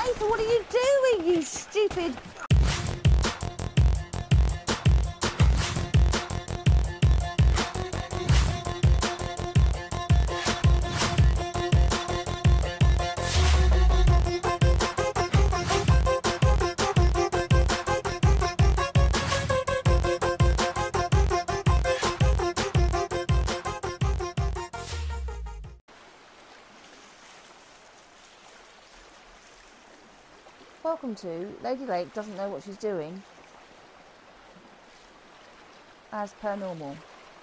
Nathan, what are you doing, you stupid... Welcome to Lady Lake doesn't know what she's doing, as per normal.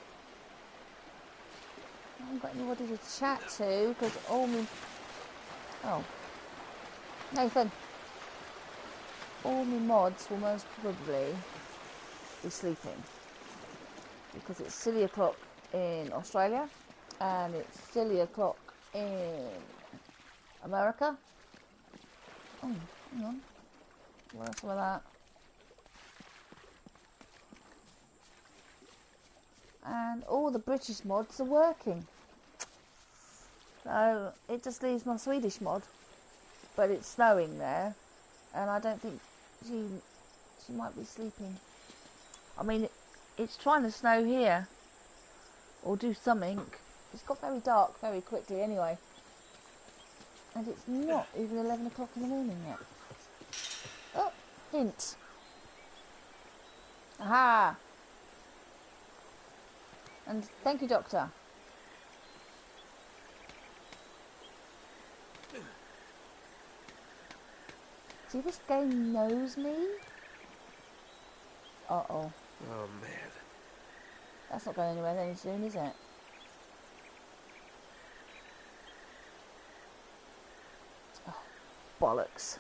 I haven't got anybody to chat to because all my... Oh. Nathan. All my mods will most probably be sleeping because it's silly o'clock in Australia and it's silly o'clock in America. Oh, hang on. Where's some of that? And all the British mods are working. So it just leaves my Swedish mod. But it's snowing there. And I don't think she might be sleeping. I mean, it's trying to snow here. Or do something. It's got very dark very quickly anyway. And it's not even 11 o'clock in the morning yet. Oh, hint. Aha! And thank you, Doctor. See, this game knows me. Uh-oh. Oh, man. That's not going anywhere any soon, is it? Bollocks.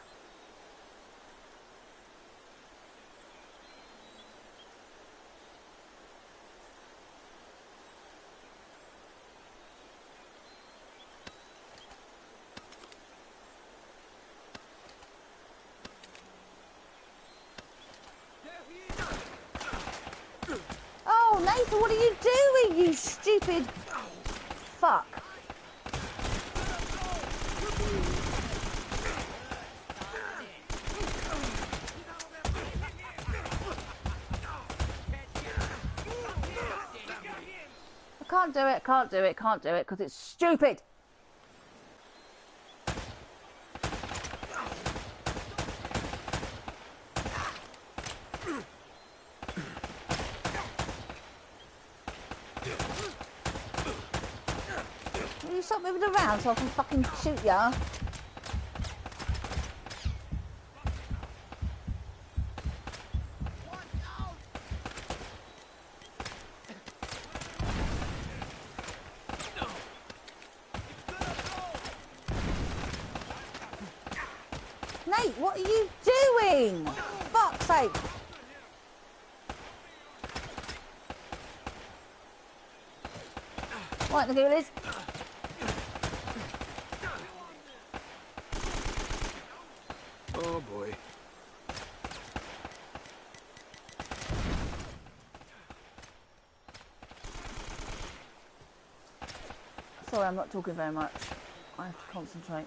Oh, Nathan, what are you doing, you stupid fuck? Can't do it, because it's stupid. Will you stop moving around so I can fucking shoot ya? Nate, what are you doing? Fuck's sake. Right, the ghoulies. Oh boy. Sorry, I'm not talking very much. I have to concentrate.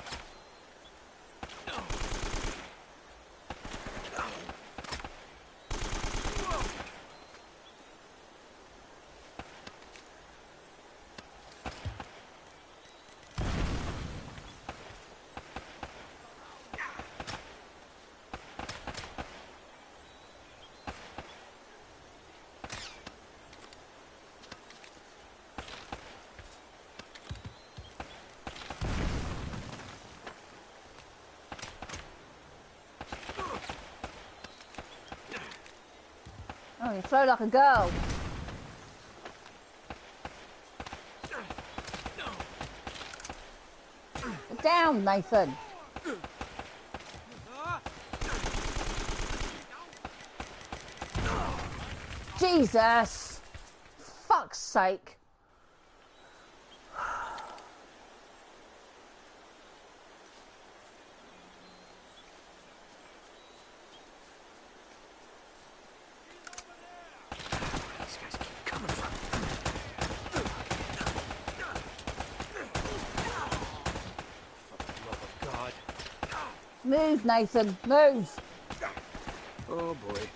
Oh, you throw like a girl. Get down, Nathan. Jesus. Fuck's sake. Move, Nathan, move. Oh boy.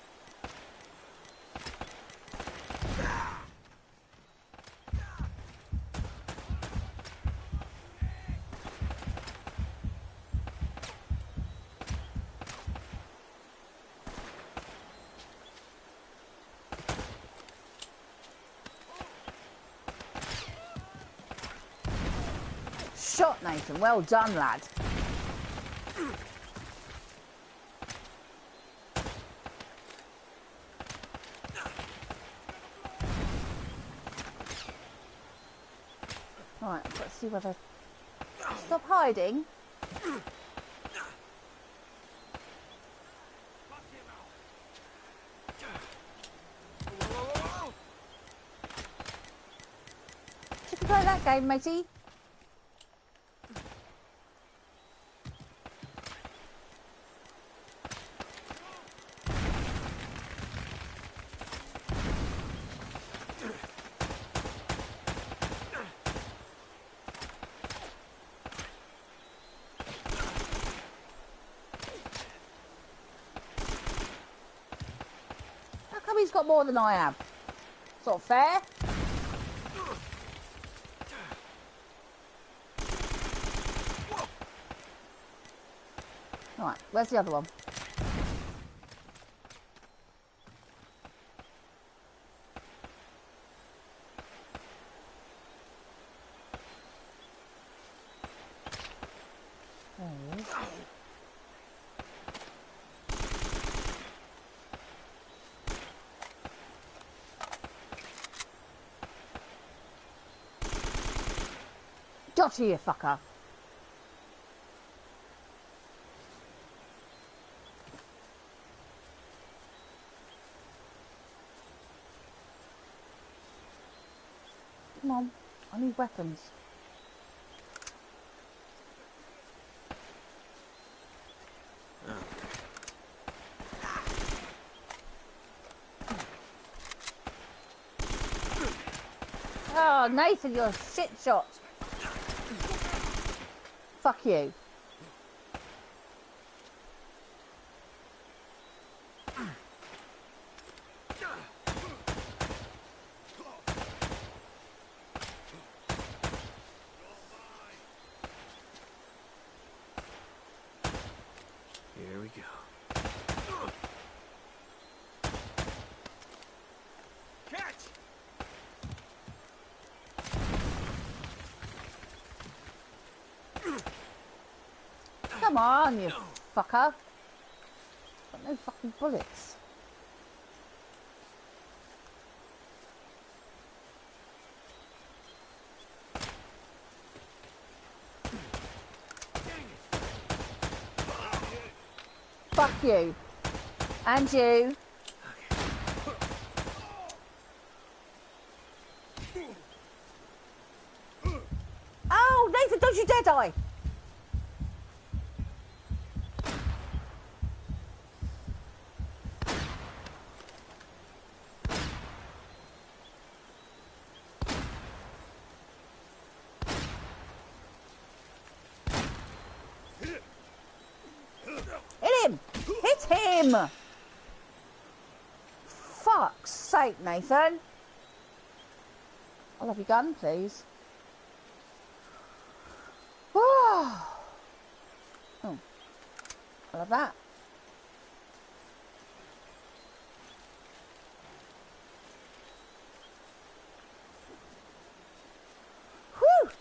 Shot, Nathan. Well done, lad. Right, let's see whether... Stop hiding. You can play that game, matey. How come he's got more than I have? It's not fair. Right, where's the other one? There he is. Gotcha, you fucker. Come on, I need weapons. Oh, Nathan, you're a shit shot. Fuck you. Here we go. Catch! Come on, you fucker. Got no fucking bullets. Fuck you. And you. Oh, Nathan, don't you dare die. Hit him! Hit him! Fuck's sake, Nathan. I'll have your gun, please. Oh, I'll have that. Whew!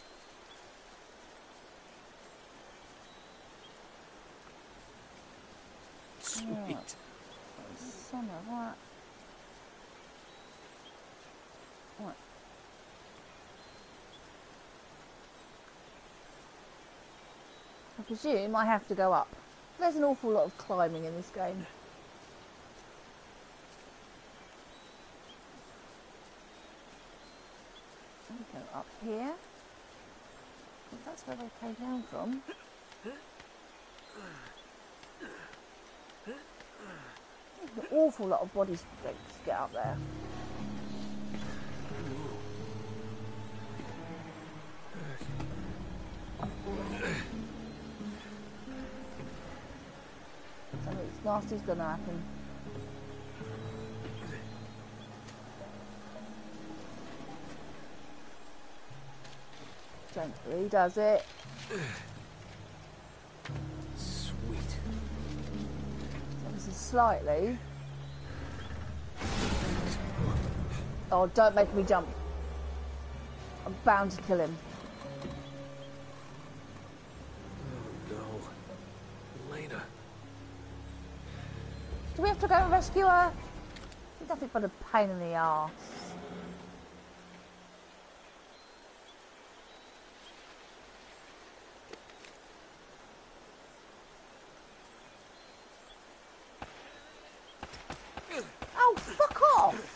Sweet. Right. Some of that. Right. I presume I have to go up. There's an awful lot of climbing in this game. I'll go up here. Because that's where they came down from. There's an awful lot of bodies to get up there. nasty's gonna happen. Gently does it. Sweet. This is slightly. Oh, don't make me jump. I'm bound to kill him. Oh no. Elena. Do we have to go and rescue her? She's nothing but a pain in the arse. Oh, fuck off!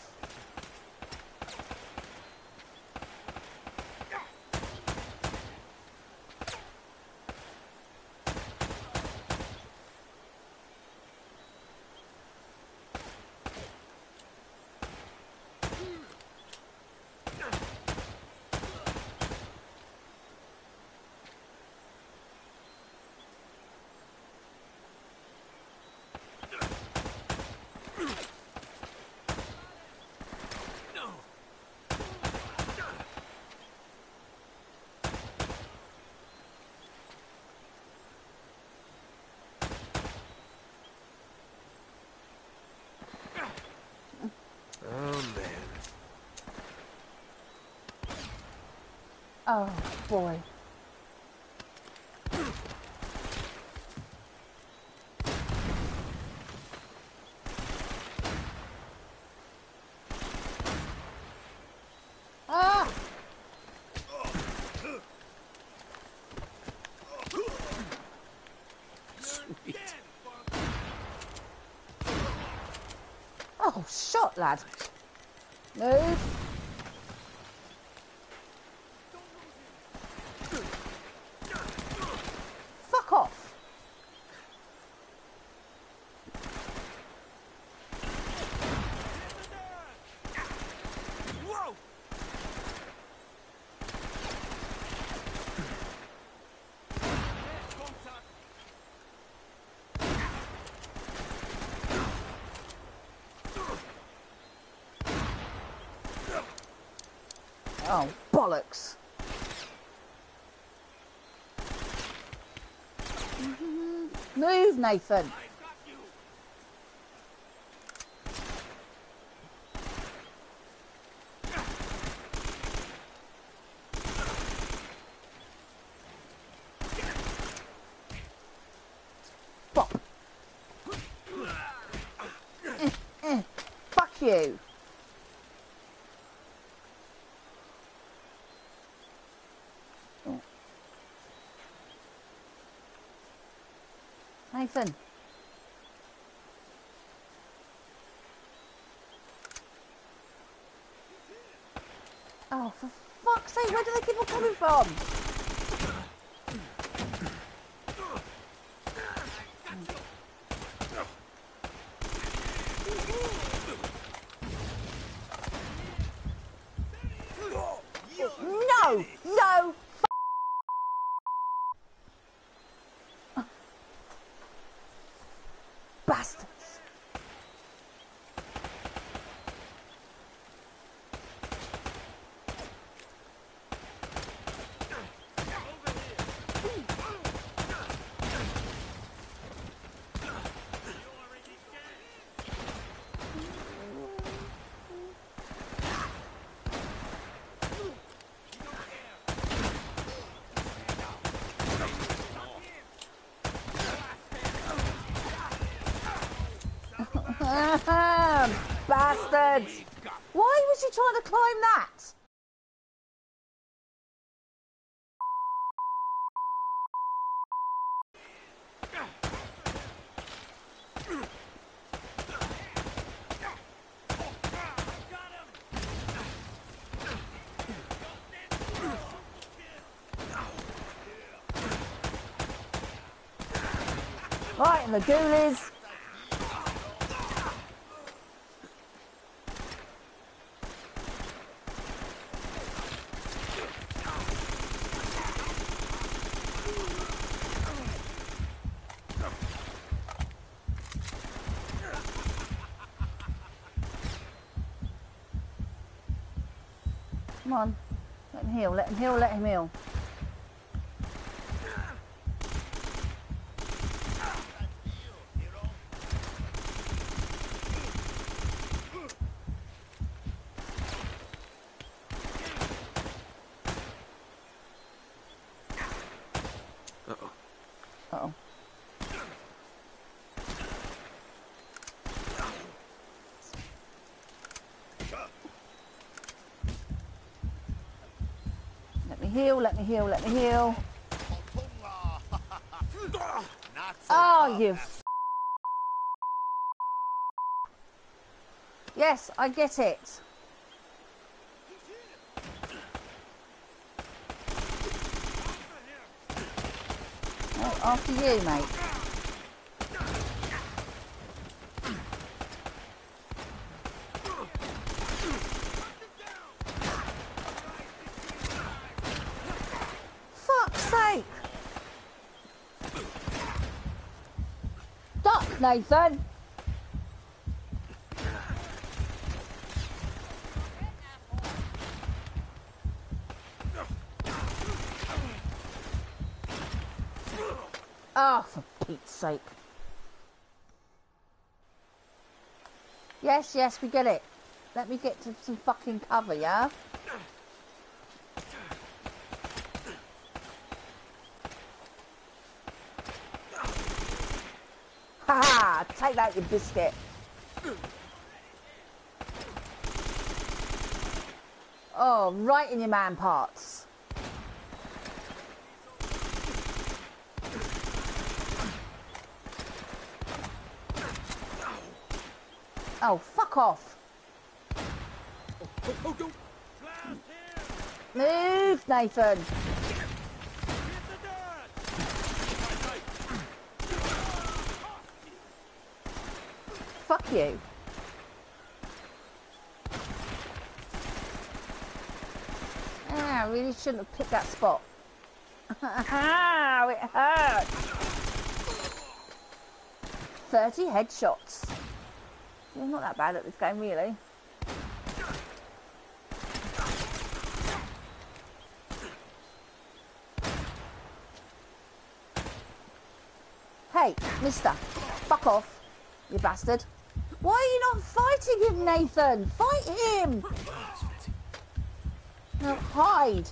Oh, boy. Ah! Sweet. Oh, shot, lad. Move. Fuck off. Whoa! Oh, bollocks. Move, Nathan. Bop. Fuck you. Oh. Nathan. Oh, for fuck's sake, where do they keep on coming from? No! No! Bastards! Bastards! Why was you trying to climb that? Right, and the ghoulies. Come on. Let him heal, let him heal, let him heal. Uh-oh. Uh-oh. Let me heal, let me heal, let me heal. Oh, you... Yes, I get it. Oh, after you, mate. Fuck's sake! Stop, Nathan! Oh, for Pete's sake. Yes, yes, we get it. Let me get to some fucking cover, yeah? Ha ha! Take that, you biscuit. Oh, right in your man parts. Oh, fuck off. Oh, don't. Move, Nathan. Fuck you. Ah, I really shouldn't have picked that spot. Ow, it hurt. 30 headshots. You're not that bad at this game, really. Hey, mister, fuck off, you bastard. Why are you not fighting him, Nathan? Fight him! No, hide.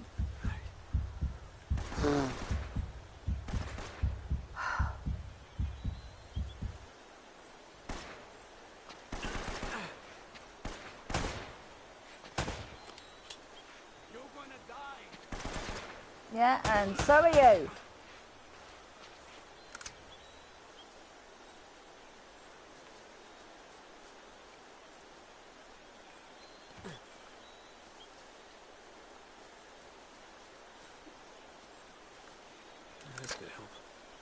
Yeah, and so are you. That's gonna help.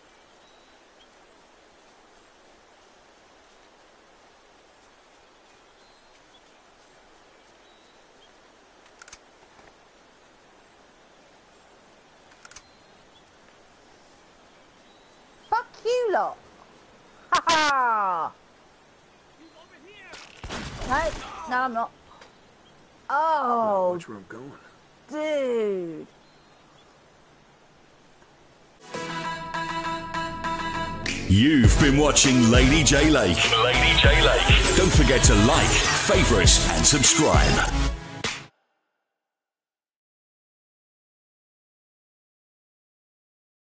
Fuck you lot. Ha ha. No, no, I'm not. Oh, Watch where I'm going. dude. You've been watching Lady J Lake. Lady J Lake. Don't forget to like, favourite and subscribe.